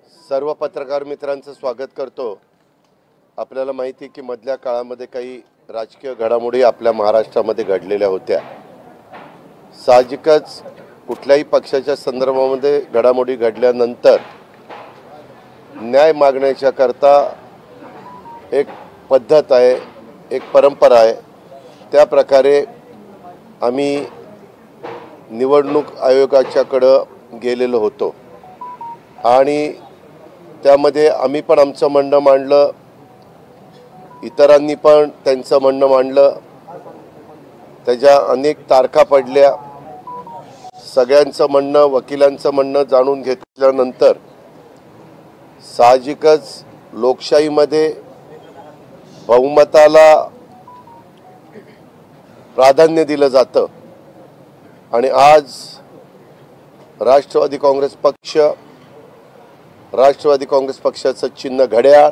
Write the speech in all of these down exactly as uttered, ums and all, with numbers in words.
सर्व पत्रकार मित्रांचं स्वागत करतो। आपल्याला माहिती आहे की मधल्या काळामध्ये काही राजकीय घडामोडी आपल्या महाराष्ट्रामध्ये घडलेल्या होत्या। साहजिकच कुठल्याही पक्षाच्या संदर्भामध्ये घडामोडी घडल्यानंतर न्याय मागण्याच्या करता एक पद्धत आहे, एक परंपरा आहे। त्या प्रकारे आम्ही निवडणूक आयोगाच्याकडे गेलेलो होतो आणि त्यामध्ये आम्ही पण आमचं म्हणणं मांडलं, इतरांनी पण त्यांचं म्हणणं मांडलं। त्याच्या अनेक तारखा पडल्या। सगळ्यांचं म्हणणं, वकिलांचं म्हणणं जाणून घेतल्यानंतर साहजिकच लोकशाहीमध्ये बहुमताला प्राधान्य दिलं जातं आणि आज राष्ट्रवादी काँग्रेस पक्ष, राष्ट्रवादी काँग्रेस पक्षाचं चिन्ह घड्याळ,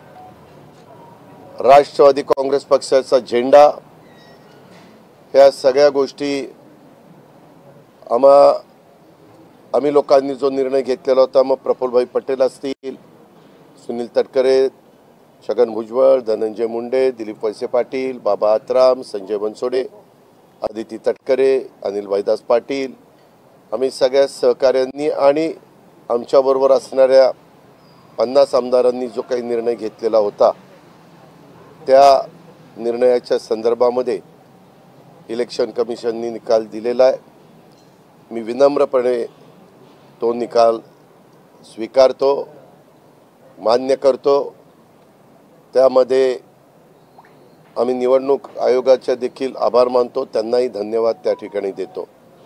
राष्ट्रवादी काँग्रेस पक्षाचा झेंडा, ह्या सगळ्या गोष्टी आम्हा आम्ही लोकांनी जो निर्णय घेतलेला होता, मग प्रफुल्लभाई पटेल असतील, सुनील तटकरे, छगन भुजबळ, धनंजय मुंडे, दिलीप वळसे पाटील, बाबा आत्राम, संजय बनसोडे, आदिती तटकरे, अनिल भाईदास पाटील, आम्ही सगळ्या सहकाऱ्यांनी आणि आमच्याबरोबर असणाऱ्या पन्नास आमदारांनी जो काही निर्णय घेतलेला होता, त्या निर्णयाच्या संदर्भामध्ये इलेक्शन कमिशननी निकाल दिलेला आहे। मी विनम्रपणे तो निकाल स्वीकारतो, मान्य करतो। त्यामध्ये आम्ही निवडणूक आयोगाचे देखील आभार मानतो, त्यांनाही धन्यवाद त्या ठिकाणी देतो।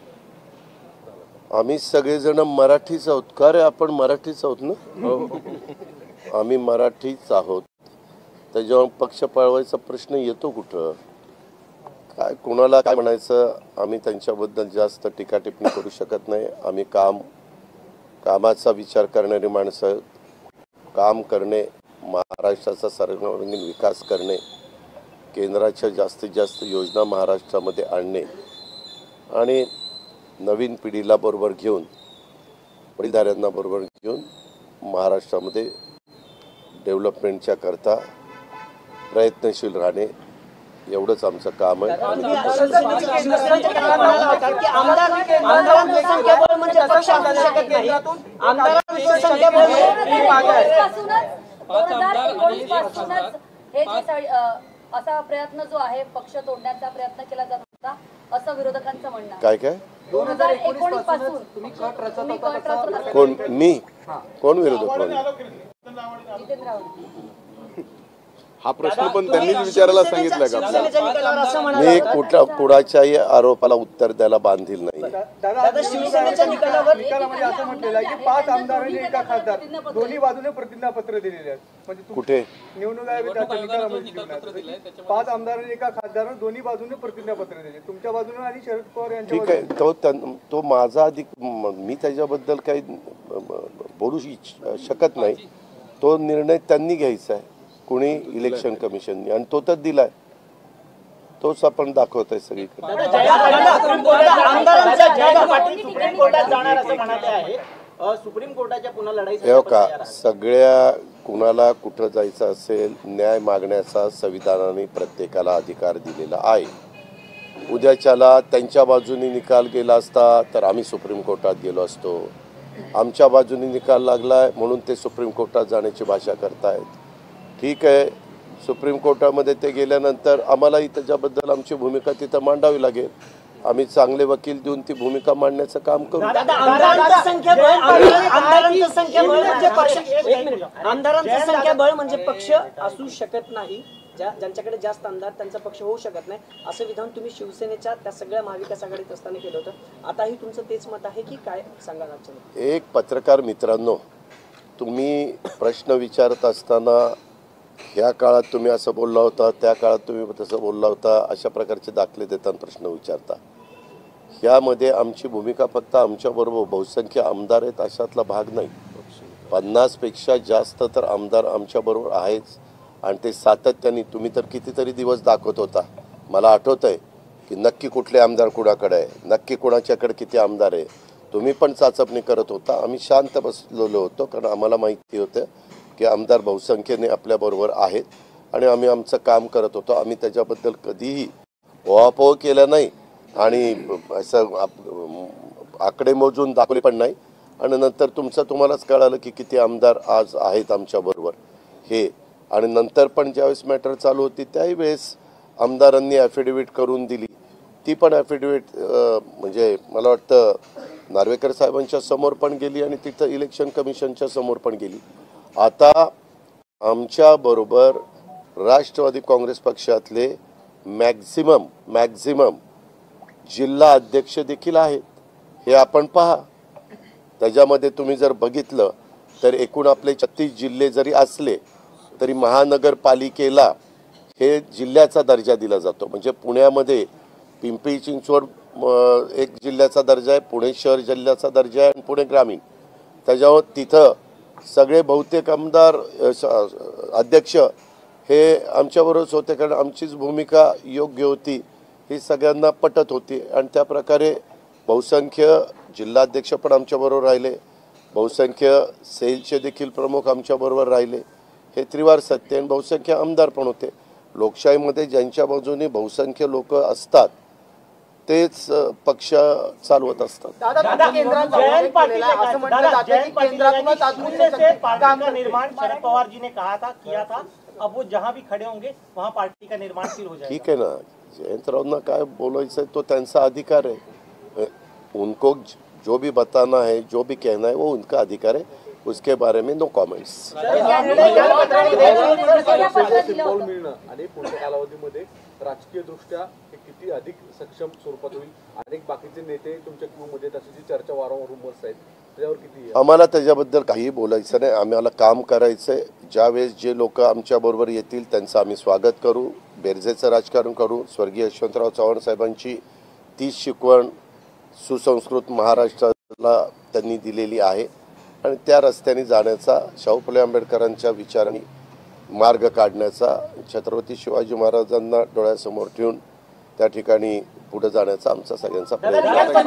आम्ही सगळेजण मराठीच आहोत का रे? आपण मराठीच आहोत ना? आम्ही मराठीच आहोत, त्याच्यावर पक्ष पळवायचा प्रश्न येतो कुठं? काय कोणाला काय म्हणायचं? आम्ही त्यांच्याबद्दल जास्त टीका टिप्पणी करू शकत नाही। आम्ही काम कामाचा विचार करणारी माणसं, काम करणे, महाराष्ट्राचा सर्वांगीण विकास करणे, केंद्राच्या जास्तीत जास्त योजना महाराष्ट्रामध्ये आणणे आणि नवीन पिढीला बरोबर घेऊन, वडीलधाऱ्यांना बरोबर घेऊन महाराष्ट्रामध्ये डेव्हलपमेंटच्या करता प्रयत्नशील राहणे, एवढंच आमचं काम आहे। असा प्रयत्न जो आहे पक्ष तोडण्याचा प्रयत्न केला जात होता असं विरोधकांचं म्हणणं। काय काय दोन हजार एकोणीस पासून तुम्ही कट रचत होता? कोण? मी? कोण विरोधक? जितेंद्र आव्हाड। हा प्रश्न पण त्यांनीच विचारायला सांगितलं का आपल्याला? मी कुठल्या कुणाच्याही आरोपाला उत्तर द्यायला बांधील नाही। दादा, शिवसेनेच्या निकालावर निकालामध्ये असं म्हटलेलं आहे की पाच आमदारांनी एका खासदार दोन्ही बाजूने प्रतिज्ञापत्र दिलेले आहेत। म्हणजे कुठे निवडणूक आयोगाच्या निकालामध्ये पाच आमदारांनी एका खासदारांना दोन्ही बाजूने प्रतिज्ञापत्र दिले, तुमच्या बाजूने आणि शरद पवार यांच्या ठीक आहे। तो तो माझा अधिक, मी त्याच्याबद्दल काही बोलू शकत नाही। तो निर्णय त्यांनी घ्यायचा आहे, कोणी इलेक्शन कमिशननी, आणि तो तर दिलाय, तोच आपण दाखवतोय सगळीकडे। हो का? सगळ्या कुणाला कुठं जायचं असेल, न्याय मागण्याचा संविधानाने प्रत्येकाला अधिकार दिलेला आहे। उद्याच्याला त्यांच्या बाजूने निकाल गेला असता तर आम्ही सुप्रीम कोर्टात गेलो असतो। आमच्या बाजूने निकाल लागलाय म्हणून ते सुप्रीम कोर्टात जाण्याची भाषा करतायत। ठीक आहे, सुप्रीम कोर्टामध्ये ते गेल्यानंतर आम्हालाही त्याच्याबद्दल आमची भूमिका तिथं मांडावी लागेल। आम्ही चांगले वकील देऊन ती भूमिका मांडण्याचं काम करू। आमदारांचं संख्याबळ म्हणजे पक्ष असू शकत नाही, ज्यांच्याकडे जास्त आमदार त्यांचा पक्ष होऊ शकत नाही, असं विधान तुम्ही शिवसेनेच्या त्या सगळ्या महाविकास आघाडीत असताना केलं होतं। आताही तुमचं तेच मत आहे की काय सांगा? एक पत्रकार मित्रांनो, तुम्ही प्रश्न विचारत असताना ह्या काळात तुम्ही असं बोलला होता, त्या काळात तुम्ही तसं बोलला होता, अशा प्रकारचे दाखले देताना प्रश्न विचारता। ह्यामध्ये आमची भूमिका फक्त आमच्याबरोबर बहुसंख्य आमदार आहेत अशातला भाग नाही। पन्नासपेक्षा जास्त तर आमदार आमच्याबरोबर आहेच आणि ते सातत्याने, तुम्ही तर कितीतरी दिवस दाखवत होता, मला आठवत आहे की नक्की कुठले आमदार कुणाकडे आहे, नक्की कुणाच्याकडे किती आमदार आहे। तुम्ही पण चाचपणी करत होता, आम्ही शांत बसलेलो होतो, कारण आम्हाला माहिती होतं की आमदार बहुसंख्येने आपल्याबरोबर आहेत आणि आम्ही आमचं काम करत होतो. आम्ही त्याच्याबद्दल कधीही ओहापोह केला नाही आणि असं आकडे मोजून दाखवले पण नाही. आणि नंतर तुमचं तुम्हालाच कळालं की किती आमदार आज आहेत आमच्याबरोबर हे. आणि नंतर पण ज्यावेळेस मॅटर चालू होती त्याही वेळेस आमदारांनी ॲफिडेविट करून दिली. ती पण ॲफिडेविट म्हणजे मला वाटतं नार्वेकर साहेबांच्या समोर पण गेली आणि तिथं इलेक्शन कमिशनच्या समोर पण गेली. आता आमच्याबरोबर राष्ट्रवादी काँग्रेस पक्षातले मॅक्झिमम मॅक्झिमम जिल्हा अध्यक्ष देखील आहेत. हे आपण पहा. त्याच्यामध्ये तुम्ही जर बघितलं तर एकूण आपले छत्तीस जिल्हे जरी असले तरी महानगरपालिकेला हे जिल्ह्याचा दर्जा दिला जातो. म्हणजे पुण्यामध्ये पिंपरी चिंचवड एक जिल्ह्याचा दर्जा आहे, पुणे शहर जिल्ह्याचा दर्जा आहे आणि पुणे ग्रामीण. त्याच्यावर तिथं सगळे बहुतेक आमदार अध्यक्ष हे आमच्याबरोबरच होते, कारण आमचीच भूमिका योग्य होती, ही सगळ्यांना पटत होती. आणि त्या प्रकारे बहुसंख्य जिल्हाध्यक्ष पण आमच्याबरोबर राहिले, बहुसंख्य सेलचे देखील प्रमुख आमच्याबरोबर राहिले. हे त्रिवार सत्य. आणि बहुसंख्य आमदार पण होते. लोकशाहीमध्ये ज्यांच्या बाजूने बहुसंख्य लोक असतात तेच पक्ष चालवत असतात. निर्माण शरद पवार जी ने कहा था किया था, अब वो जहां भी खड़े होंगे वहां पार्टी का निर्माण फिर हो जाएगा. ठीक है ना, जयंतरावना काय बोलायचं तो त्यांचा अधिकार है. उनको जो भी बताना है, जो भी कहना है वो उनका अधिकार है. उसके बारे में नो कॉमेंट्स. आणि पुढच्या कालावधीमध्ये राजकीय दृष्ट्या हे किती अधिक सक्षम स्वरूपात होईल. अनेक बाकीचे नेते तुमच्या क्यूमध्ये तशी चर्चा वारंवार रुमर्स आहेत, त्याच्यावर किती आम्हाला त्याच्याबद्दल काही बोलायचं नाही. आम्हाला काम करायचंय. ज्यावेळेस जे लोक आमच्याबरोबर येतील त्यांचं आम्ही स्वागत करू, बेरजेचं राजकारण करू. स्वर्गीय यशवंतराव चव्हाण साहेबांची तीच शिकवण सुसंस्कृत महाराष्ट्राला त्यांनी दिलेली आहे आणि त्या रस्त्याने जाण्याचा, शाहू फुले आंबेडकरांच्या विचारांनी मार्ग काढण्याचा, छत्रपती शिवाजी महाराजांना डोळ्यासमोर ठेवून त्या ठिकाणी पुढे जाण्याचा आमचा सगळ्यांचा प्रयत्न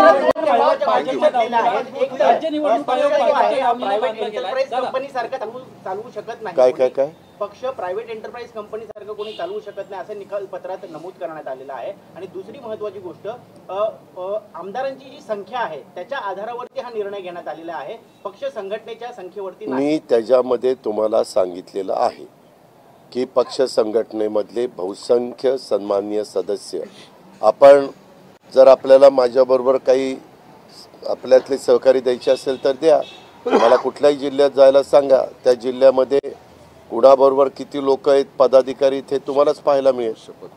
काय काय काय पक्ष प्रायव्हेट एंटरप्राइज कंपनी सारखं कोणी चालवू शकत नाही असं निकाल पत्रात नमूद करण्यात आलेलं आहे. आणि दुसरी महत्त्वाची गोष्ट, आमदारांची जी संख्या आहे त्याच्या आधारावरती हा निर्णय घेण्यात आलेला आहे, पक्ष संघटनेच्या संख्येवरती. मी त्याच्यामध्ये तुम्हाला सांगितलेलं आहे की पक्ष संघटनेमधले बहुसंख्य सन्माननीय सदस्य, आपण जर आपल्याला माझ्याबरोबर काही आपल्यातले सहकारी द्यायचे असेल तर द्या. मला कुठल्याही जिल्ह्यात जायला सांगा, त्या जिल्ह्यामध्ये कुणाबरोबर किती लोक आहेत पदाधिकारी ते तुम्हालाच पाहायला मिळेल.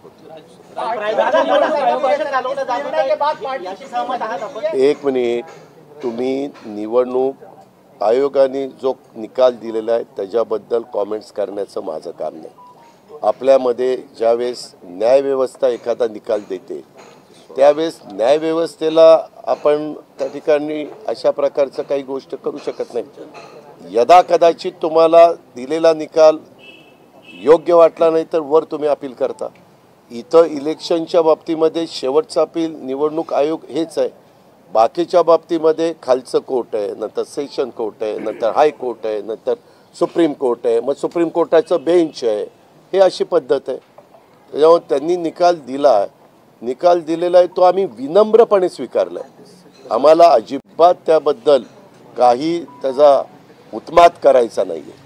एक मिनिट, तुम्ही निवडणूक आयोगाने जो निकाल दिलेला आहे त्याच्याबद्दल कॉमेंट्स करण्याचं माझं काम नाही. आपल्यामध्ये ज्यावेळेस न्यायव्यवस्था एखादा निकाल देते त्यावेळेस न्यायव्यवस्थेला आपण त्या ठिकाणी अशा प्रकारचं काही गोष्ट करू शकत नाही. यदा कदाचित तुम्हाला दिलेला निकाल योग्य वाटला नाही तर वर तुम्ही अपील करता. इथं इलेक्शनच्या बाबतीमध्ये शेवटचं अपील निवडणूक आयोग हेच आहे. बाकीच्या बाबतीमध्ये खालचं कोर्ट आहे, नंतर सेशन कोर्ट आहे, नंतर हायकोर्ट आहे, नंतर सुप्रीम कोर्ट आहे, मग सुप्रीम कोर्टाचं बेंच आहे. हे अशी पद्धत आहे. त्याच्यामुळे त्यांनी निकाल दिला आहे, निकाल दिलेला आहे तो आम्ही विनम्रपणे स्वीकारला आहे. आम्हाला अजिबात त्याबद्दल काही त्याचा उत्मात करायचा नाही आहे.